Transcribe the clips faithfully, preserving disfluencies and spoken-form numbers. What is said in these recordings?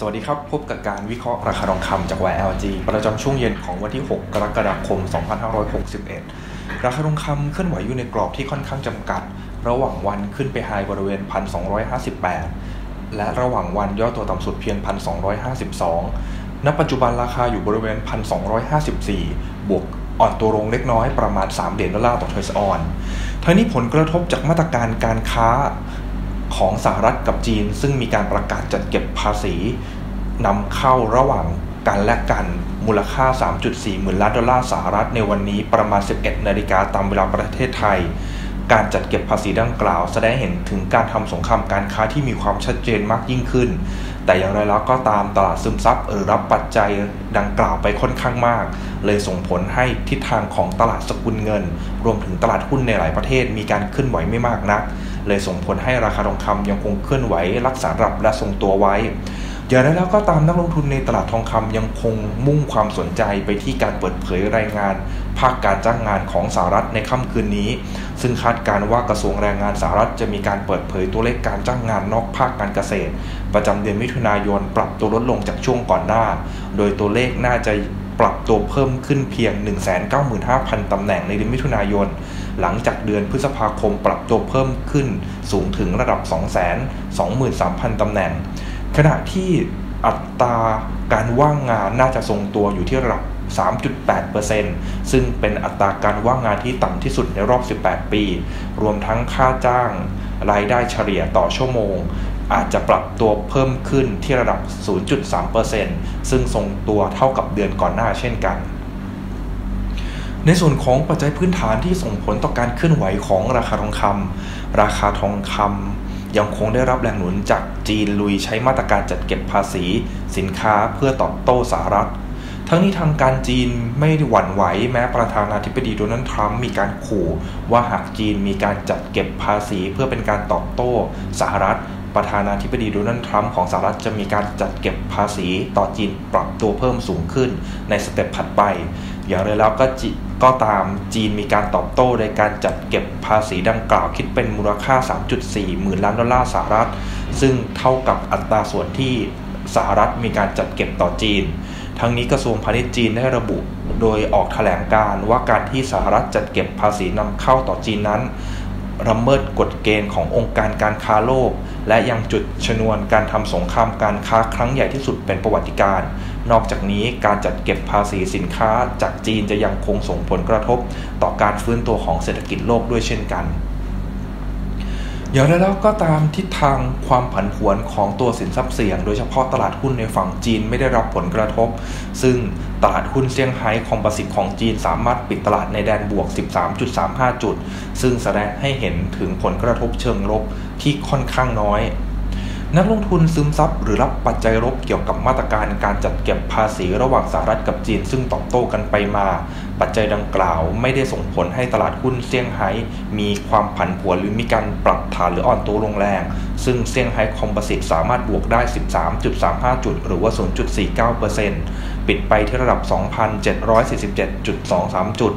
สวัสดีครับพบกับการวิเคราะห์ราคาทองคำจาก วาย แอล จี ประจำช่วงเย็นของวันที่หกกรกฎาคมสองพันห้าร้อยหกสิบเอ็ดราคาทองคำเคลื่อนไหวอยู่ในกรอบที่ค่อนข้างจำกัดระหว่างวันขึ้นไปไฮบริเวณ หนึ่งพันสองร้อยห้าสิบแปด และระหว่างวันย่อตัวต่ำสุดเพียง หนึ่งพันสองร้อยห้าสิบสอง ณ ปัจจุบันราคาอยู่บริเวณ หนึ่งพันสองร้อยห้าสิบสี่ บวกอ่อนตัวลงเล็กน้อยประมาณสามเหรียญดอลลาร์ต่อทรอยส์ออนทั้งนี้ผลกระทบจากมาตรการการค้าของสหรัฐกับจีนซึ่งมีการประกาศจัดเก็บภาษีนำเข้าระหว่างกันและกันมูลค่า สามจุดสี่ หมื่นล้านดอลลาร์สหรัฐในวันนี้ประมาณ สิบเอ็ดนาฬิกาตามเวลาประเทศไทยการจัดเก็บภาษีดังกล่าวแสดงเห็นถึงการทำสงครามการค้าที่มีความชัดเจนมากยิ่งขึ้นแต่อย่างไรแล้วก็ตามตลาดซึมซับหรือรับปัจจัยดังกล่าวไปค่อนข้างมากเลยส่งผลให้ทิศทางของตลาดสกุลเงินรวมถึงตลาดหุ้นในหลายประเทศมีการเคลื่อนไหวไม่มากนักเลยส่งผลให้ราคาทองคำยังคงเคลื่อนไหวรักษาระดับและทรงตัวไว้อย่างไรแล้วก็ตามนักลงทุนในตลาดทองคำยังคงมุ่งความสนใจไปที่การเปิดเผยรายงานภาคการจ้างงานของสหรัฐในค่ำคืนนี้ซึ่งคาดการณ์ว่ากระทรวงแรงงานสหรัฐจะมีการเปิดเผยตัวเลขการจ้างงานนอกภาคการเกษตรประจำเดือนมิถุนายนปรับตัวลดลงจากช่วงก่อนหน้าโดยตัวเลขน่าจะปรับตัวเพิ่มขึ้นเพียง หนึ่งแสนเก้าหมื่นห้าพัน ตำแหน่งในเดือนมิถุนายนหลังจากเดือนพฤษภาคมปรับตัวเพิ่มขึ้นสูงถึงระดับ สองแสนสองหมื่นสามพัน ตำแหน่งขณะที่อัตราการว่างงานน่าจะทรงตัวอยู่ที่ระดับ สามจุดแปดเปอร์เซ็นต์ ซึ่งเป็นอัตราการว่างงานที่ต่ำที่สุดในรอบสิบแปดปีรวมทั้งค่าจ้างรายได้เฉลี่ยต่อชั่วโมงอาจจะปรับตัวเพิ่มขึ้นที่ระดับ ศูนย์จุดสามเปอร์เซ็นต์ ซึ่งทรงตัวเท่ากับเดือนก่อนหน้าเช่นกันในส่วนของปัจจัยพื้นฐานที่ส่งผลต่อการเคลื่อนไหวของราคาทองคำราคาทองคำยังคงได้รับแรงหนุนจากจีนลุยใช้มาตรการจัดเก็บภาษีสินค้าเพื่อตอบโต้สหรัฐทั้งนี้ทางการจีนไม่หวั่นไหวแม้ประธานาธิบดีโดนัลด์ทรัมป์มีการขู่ว่าหากจีนมีการจัดเก็บภาษีเพื่อเป็นการตอบโต้สหรัฐประธานาธิบดีโดนัลด์ทรัมป์ของสหรัฐจะมีการจัดเก็บภาษีต่อจีนปรับตัวเพิ่มสูงขึ้นในสเต็ปถัดไปอย่างไรแล้วก็จีก็ตามจีนมีการตอบโต้โดยการจัดเก็บภาษีดังกล่าวคิดเป็นมูลค่า สามจุดสี่ หมื่นล้านดอลลาร์สหรัฐซึ่งเท่ากับอัตราส่วนที่สหรัฐมีการจัดเก็บต่อจีนทั้งนี้กระทรวงพาณิชย์จีนได้ระบุโดยออกแถลงการณ์ว่าการที่สหรัฐจัดเก็บภาษีนำเข้าต่อจีนนั้นละเมิดกฎเกณฑ์ขององค์การการค้าโลกและยังจุดชนวนการทำสงครามการค้าครั้งใหญ่ที่สุดเป็นประวัติการณ์นอกจากนี้การจัดเก็บภาษีสินค้าจากจีนจะยังคงส่งผลกระทบต่อการฟื้นตัวของเศรษฐกิจโลกด้วยเช่นกันอย่างไรแล้วก็ตามทิศทางความผันผวนของตัวสินทรัพย์เสี่ยงโดยเฉพาะตลาดหุ้นในฝั่งจีนไม่ได้รับผลกระทบซึ่งตลาดหุ้นเซี่ยงไฮ้คอมโพสิตของจีนสามารถปิดตลาดในแดนบวก สิบสามจุดสามห้า จุดซึ่งแสดงให้เห็นถึงผลกระทบเชิงลบที่ค่อนข้างน้อยนักลงทุนซึมซับหรือรับปัจจัยลบเกี่ยวกับมาตรการการจัดเก็บภาษีระหว่างสหรัฐกับจีนซึ่งตอบโต้กันไปมาปัจจัยดังกล่าวไม่ได้ส่งผลให้ตลาดหุ้นเซี่ยงไฮ้มีความผันผวนหรือมีการปรับฐานหรืออ่อนตัวลงแรงซึ่งเซี่ยงไฮ้คอมโพสิตสามารถบวกได้ สิบสามจุดสามห้า จุดหรือว่า ศูนย์จุดสี่เก้าเปอร์เซ็นต์ ปิดไปที่ระดับ สองพันเจ็ดร้อยสี่สิบเจ็ดจุดสองสาม จุด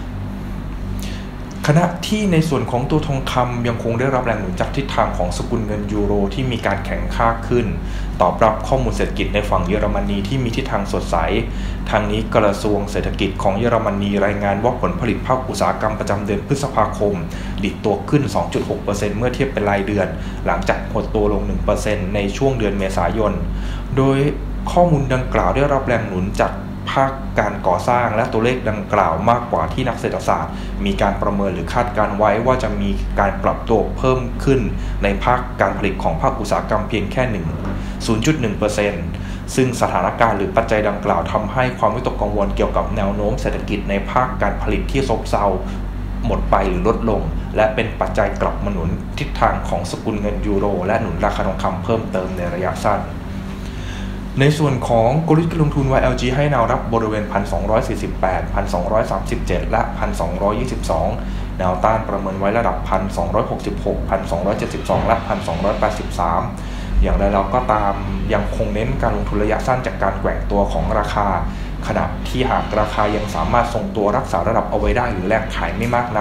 ขณะที่ในส่วนของตัวทองคำยังคงได้รับแรงหนุนจากทิศทางของสกุลเงินยูโรที่มีการแข็งค่าขึ้นตอบรับข้อมูลเศรษฐกิจในฝั่งเยอรมนีที่มีทิศทางสดใสทางนี้กระทรวงเศรษฐกิจของเยอรมนีรายงานว่าผลผลิตภาคอุตสาหกรรมประจำเดือนพฤษภาคมดิดตัวขึ้น สองจุดหกเปอร์เซ็นต์ เมื่อเทียบเป็นรายเดือนหลังจากหดตัวลง หนึ่งเปอร์เซ็นต์ ในช่วงเดือนเมษายนโดยข้อมูลดังกล่าวได้รับแรงหนุนจากภาคการก่อสร้างและตัวเลขดังกล่าวมากกว่าที่นักเศรษฐศาสตร์มีการประเมินหรือคาดการไว้ว่าจะมีการปรับตัวเพิ่มขึ้นในภาคการผลิตของภาคอุตสาหกรรมเพียงแค่ ศูนย์จุดหนึ่งเปอร์เซ็นต์ ซึ่งสถานการณ์หรือปัจจัยดังกล่าวทำให้ความวิตกกังวลเกี่ยวกับแนวโน้มเศรษฐกิจในภาคการผลิตที่ซบเซาหมดไปหรือลดลงและเป็นปัจจัยกลับมาหนุนทิศทางของสกุลเงินยูโรและหนุนราคาทองคำเพิ่มเติมในระยะสั้นในส่วนของกลยุทธ์การลงทุน วาย แอล จี ให้แนวรับบริเวณ หนึ่งพันสองร้อยสี่สิบแปด หนึ่งพันสองร้อยสามสิบเจ็ด และ หนึ่งพันสองร้อยยี่สิบสอง แนวต้านประเมินไว้ระดับ หนึ่งพันสองร้อยหกสิบหก หนึ่งพันสองร้อยเจ็ดสิบสอง และ หนึ่งพันสองร้อยแปดสิบสาม อย่างไรเราก็ตามยังคงเน้นการลงทุนระยะสั้นจากการแกว่งตัวของราคาขณะที่หากราคายังสามารถทรงตัวรักษาระดับเอาไว้ได้หรือแลกขายไม่มากนัก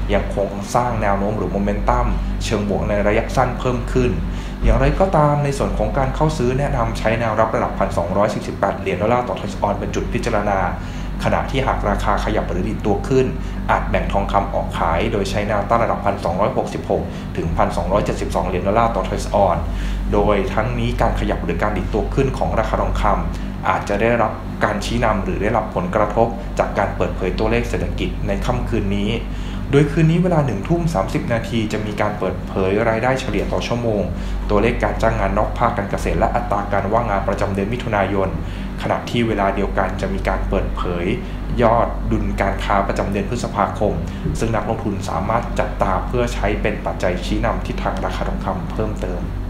ยังคงสร้างแนวโน้มหรือโมเมนตัมเชิงบวกในระยะสั้นเพิ่มขึ้นอย่างไรก็ตามในส่วนของการเข้าซื้อแนะนำใช้แนวรับระดับ หนึ่งพันสองร้อยสี่สิบแปด เหรียญดอลลาร์ต่อทรัลออนเป็นจุดพิจารณาขณะที่หากราคาขยับหรือดิดตัวขึ้นอาจแบ่งทองคำออกขายโดยใช้แนวต้านระดับ หนึ่งพันสองร้อยหกสิบหก ถึง หนึ่งพันสองร้อยเจ็ดสิบสอง เหรียญดอลลาร์ต่อทรัลออนโดยทั้งนี้การขยับหรือการดิดตัวขึ้นของราคาทองคำอาจจะได้รับการชี้นำหรือได้รับผลกระทบจากการเปิดเผยตัวเลขเศรษฐกิจในค่ำคืนนี้โดยคืนนี้เวลาหนึ่งทุ่มสามสิบนาทีจะมีการเปิดเผยรายได้เฉลี่ยต่อชั่วโมงตัวเลขการจ้างงานนอกภาคการเกษตรและอัตราการว่างงานประจำเดือนมิถุนายนขณะที่เวลาเดียวกันจะมีการเปิดเผยยอดดุลการค้าประจำเดือนพฤษภาคมซึ่งนักลงทุนสามารถจับตาเพื่อใช้เป็นปัจจัยชี้นำทิศทางราคาทองคำเพิ่มเติม